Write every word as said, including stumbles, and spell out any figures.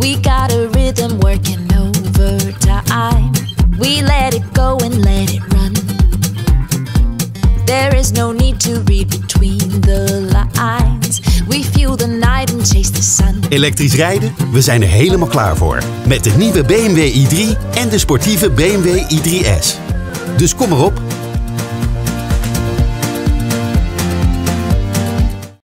We got a rhythm working overtime. We let it go and let it run. There is no need to read between the lines. We fuel the night and chase the sun. Elektrisch rijden? We zijn er helemaal klaar voor. Met de nieuwe B M W i drie en de sportieve B M W i drie S. Dus kom erop